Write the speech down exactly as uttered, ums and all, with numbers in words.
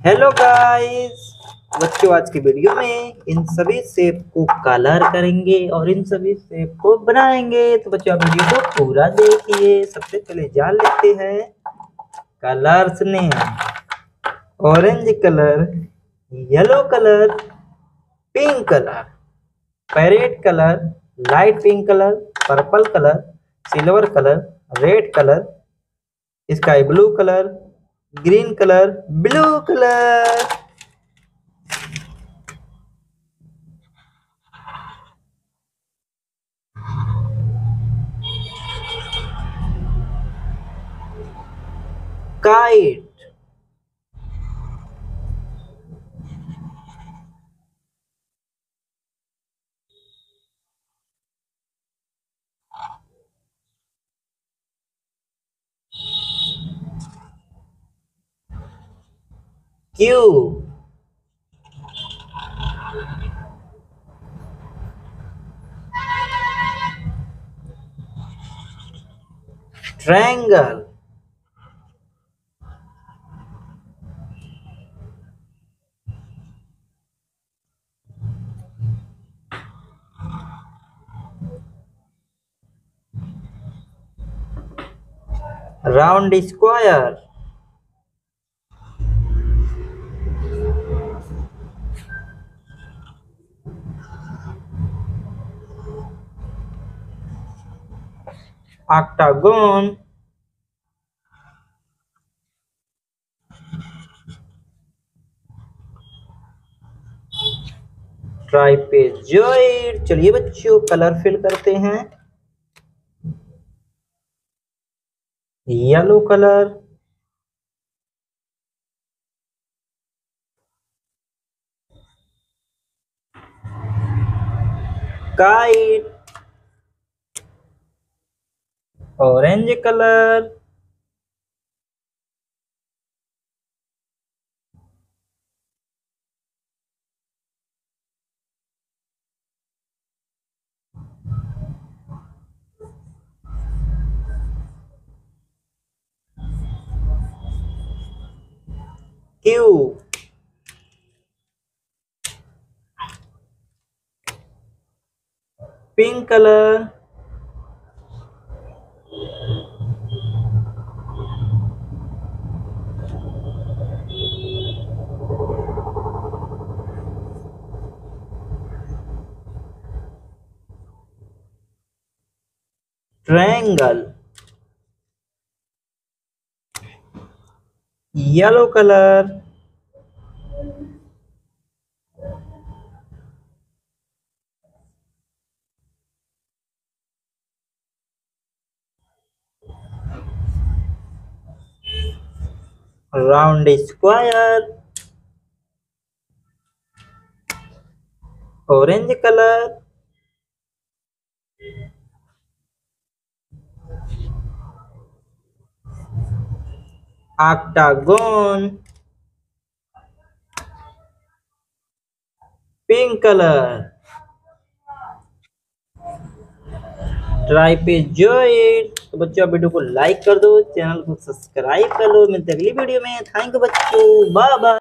Hello guys. बच्चों, आज की वीडियो में इन सभी शेप को कलर करेंगे और इन सभी शेप को बनाएंगे। तो बच्चों, आप वीडियो को पूरा देखिए। सबसे पहले जान लेते हैं कलर्स ने। Orange colour, yellow colour, pink colour, parrot colour, light pink colour, purple colour, silver colour, red colour, sky blue colour, green colour, blue colour. Kite, cube, triangle, round square, octagon, trapezoid. चलिए बच्चों, colour fill करते हैं। Yellow colour, kite, orange colour, cube, pink colour, triangle, yellow colour, round square, orange colour, octagon, pink colour, trapezoid. तो बच्चों, आप video को like कर दो, चैनल को सब्सक्राइब कर लो। मिलते हैं अगली वीडियो में। थैंक यू बच्चों, बाय बाय।